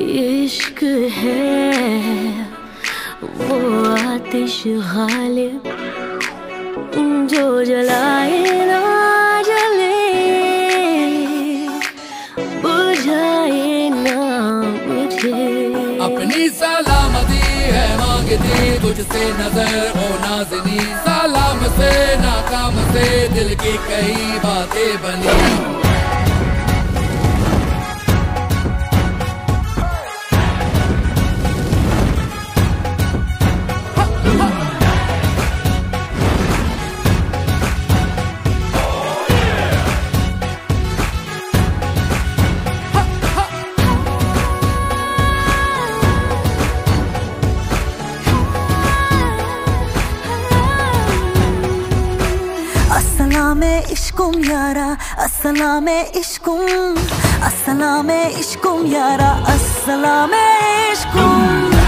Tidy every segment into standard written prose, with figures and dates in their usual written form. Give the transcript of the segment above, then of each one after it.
इश्क है वो आतिश गालिब जो जलाए ना जले, बुझाए ना मुझे। अपनी सलामती है मांगती तुझसे नजर हो नाज़नी, सलाम से नाकाम से दिल की कई बातें बनी। अस्सलामे इश्कुम यारा, अस्सलामे इश्कुम, अस्सलामे इश्कुम यारा, अस्सलामे इश्कुम,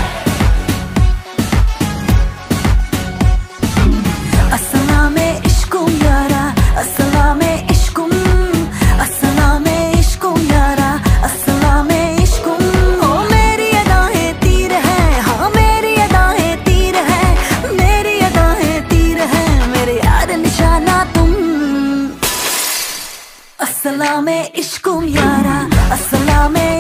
अस्सलामे इश्कुम यारा, अस्सलामे इश्कुम, अस्सलामे इश्कुम यारा, अस्सलामे इश्कुम। ओ मेरी अदाएं तीर है, हाँ मेरी अदाएं तीर है, मेरी अदाएं तीर है, मेरे यार निशाना तुम। अस्सलामे इश्कुम यारा, अस्सलामे